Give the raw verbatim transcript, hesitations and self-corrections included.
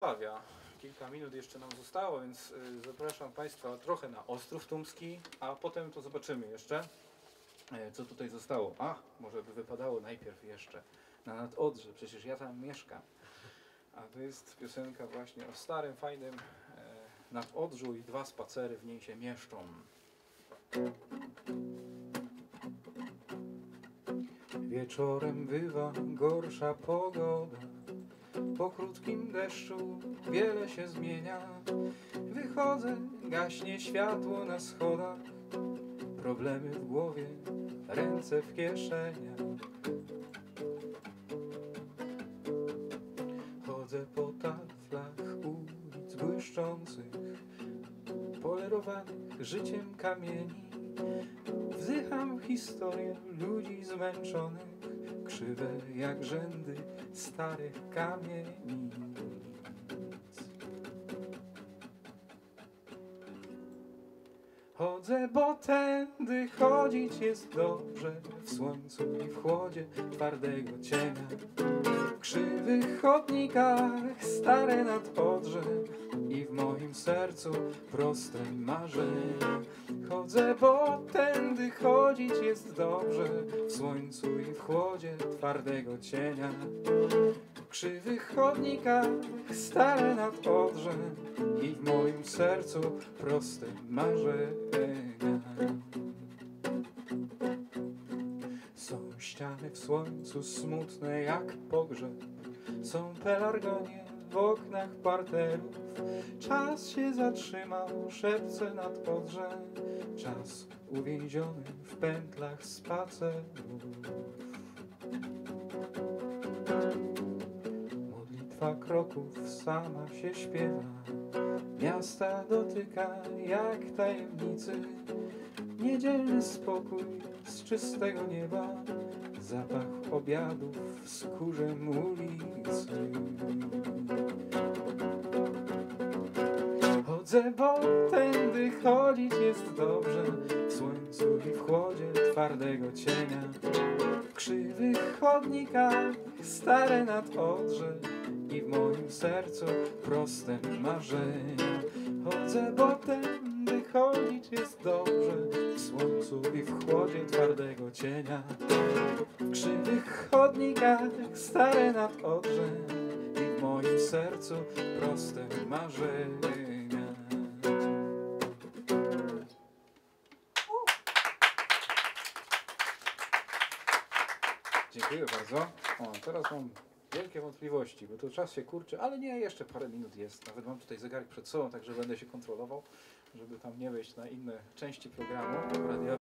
Wrocławia. Kilka minut jeszcze nam zostało, więc zapraszam Państwa trochę na Ostrów Tumski, a potem to zobaczymy jeszcze, co tutaj zostało. A, może by wypadało najpierw jeszcze na Nadodrze, przecież ja tam mieszkam. A to jest piosenka właśnie o starym, fajnym Nadodrzu i dwa spacery w niej się mieszczą. Wieczorem bywa gorsza pogoda, po krótkim deszczu wiele się zmienia. Wychodzę, gaśnie światło na schodach, problemy w głowie, ręce w kieszeniach. Chodzę po taflach ulic błyszczących, polerowanych życiem kamieni. Wzdycham historię ludzi zmęczonych, krzywe jak rzędy starych kamienic. Chodzę, bo tędy chodzić jest dobrze, w słońcu i w chłodzie twardego cienia. W krzywych chodnikach stare Nadodrze i w moim sercu proste marzenia. Chodzę, bo tędy chodzić jest dobrze, w słońcu i w chłodzie twardego cienia. W krzywych chodnikach stare Nadodrze i w moim sercu proste marzenia. Są ściany w słońcu smutne jak pogrzeb, są pelargonie w oknach parterów. Czas się zatrzymał, szepce Nadodrze, czas uwięziony w pętlach spacerów. Modlitwa kroków sama się śpiewa, miasta dotyka jak tajemnicy. Niedzielny spokój z czystego nieba, zapach obiadów z kurzem ulicy. Chodzę, bo tędy chodzić jest dobrze, w słońcu i w chłodzie twardego cienia. W krzywych chodnikach stare Nadodrze i w moim sercu proste marzenia. Chodzę, bo tędy chodzić jest dobrze, w słońcu i w chłodzie twardego cienia. W krzywych chodnikach stare Nadodrze i w moim sercu proste marzenia. Dziękuję bardzo. O, teraz mam wielkie wątpliwości, bo to czas się kurczy, ale nie, jeszcze parę minut jest. Nawet mam tutaj zegarek przed sobą, także będę się kontrolował, żeby tam nie wejść na inne części programu.